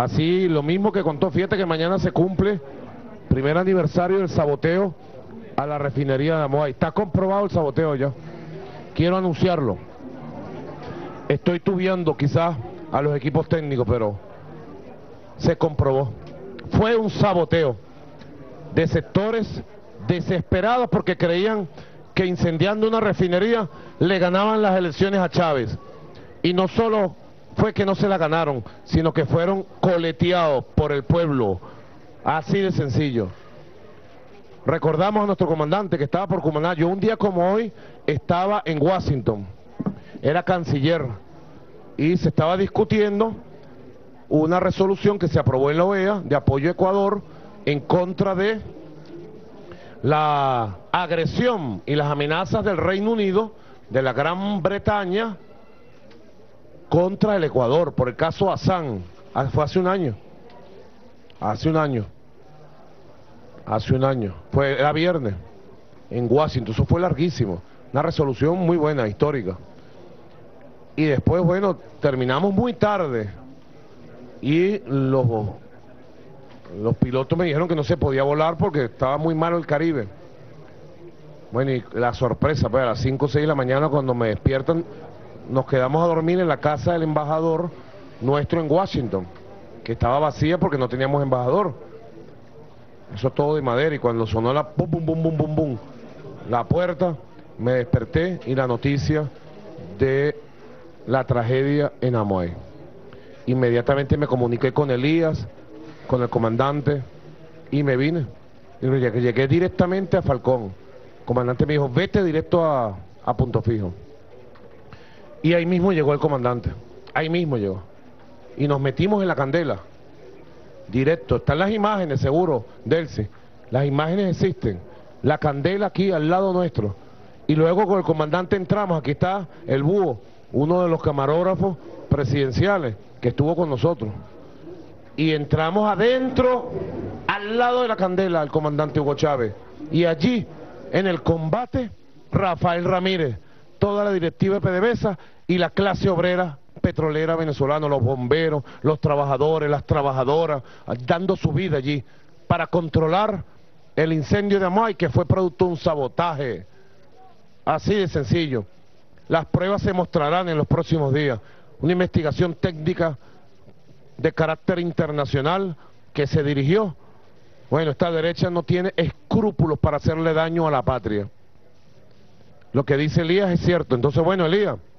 Así, lo mismo que contó, fíjate que mañana se cumple primer aniversario del saboteo a la refinería de Amoay. Está comprobado el saboteo ya. Quiero anunciarlo. Estoy tubiando quizás a los equipos técnicos, pero se comprobó. Fue un saboteo de sectores desesperados porque creían que incendiando una refinería le ganaban las elecciones a Chávez. Y no solo fue que no se la ganaron, sino que fueron coleteados por el pueblo. Así de sencillo. Recordamos a nuestro comandante que estaba por comandar. Yo un día como hoy estaba en Washington, era canciller, y se estaba discutiendo una resolución que se aprobó en la OEA de apoyo a Ecuador en contra de la agresión y las amenazas del Reino Unido, de la Gran Bretaña, contra el Ecuador, por el caso Hassan. Fue hace un año. Era viernes, en Washington. Eso fue larguísimo. Una resolución muy buena, histórica. Y después, bueno, terminamos muy tarde. Y los pilotos me dijeron que no se podía volar porque estaba muy malo el Caribe. Bueno, y la sorpresa, pues a las 5 o 6 de la mañana cuando me despiertan, nos quedamos a dormir en la casa del embajador nuestro en Washington, que estaba vacía porque no teníamos embajador. Eso es todo de madera, y cuando sonó la bum, bum, bum, bum, bum, bum, la puerta, me desperté y la noticia de la tragedia en Amoay. Inmediatamente me comuniqué con Elías, con el comandante, y me vine. Y llegué directamente a Falcón. El comandante me dijo, vete directo a Punto Fijo. Y ahí mismo llegó el comandante, ahí mismo llegó. Y nos metimos en la candela, directo. Están las imágenes, seguro, Delcy. Las imágenes existen. La candela aquí al lado nuestro. Y luego con el comandante entramos, aquí está el Búho, uno de los camarógrafos presidenciales que estuvo con nosotros. Y entramos adentro, al lado de la candela, el comandante Hugo Chávez. Y allí, en el combate, Rafael Ramírez, toda la directiva de PDVSA y la clase obrera petrolera venezolana, los bomberos, los trabajadores, las trabajadoras, dando su vida allí para controlar el incendio de Amoay, que fue producto de un sabotaje. Así de sencillo. Las pruebas se mostrarán en los próximos días. Una investigación técnica de carácter internacional que se dirigió. Bueno, esta derecha no tiene escrúpulos para hacerle daño a la patria. Lo que dice Elías es cierto. Entonces, bueno, Elías,